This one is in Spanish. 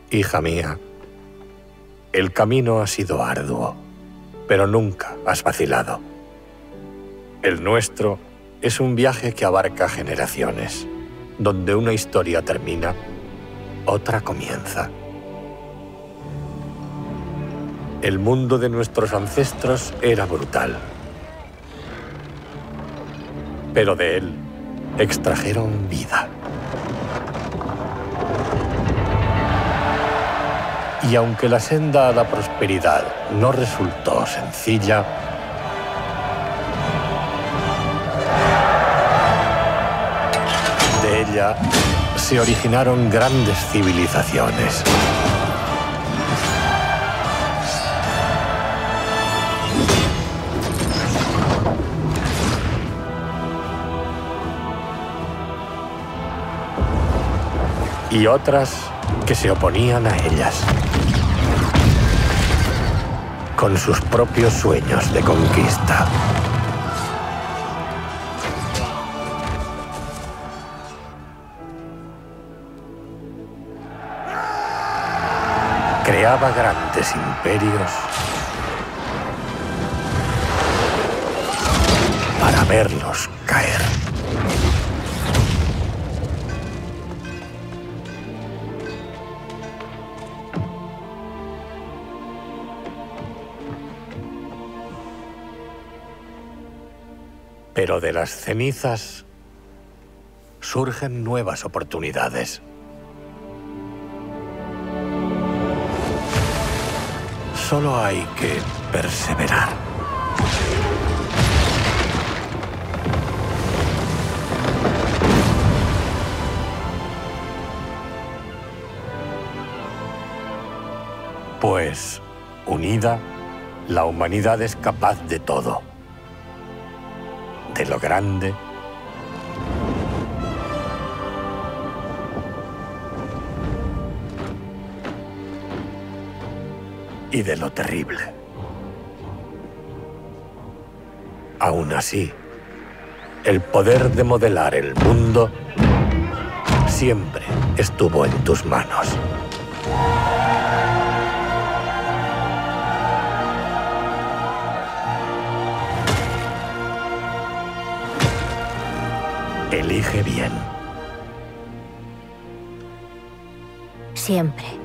Hija mía, el camino ha sido arduo, pero nunca has vacilado. El nuestro es un viaje que abarca generaciones, donde una historia termina, otra comienza. El mundo de nuestros ancestros era brutal, pero de él extrajeron vida. Y aunque la senda a la prosperidad no resultó sencilla, de ella se originaron grandes civilizaciones. Y otras que se oponían a ellas, con sus propios sueños de conquista. Creaba grandes imperios para verlos caer. Pero de las cenizas surgen nuevas oportunidades. Solo hay que perseverar. Pues, unida, la humanidad es capaz de todo. De lo grande y de lo terrible. Aún así, el poder de modelar el mundo siempre estuvo en tus manos. Elige bien. Siempre.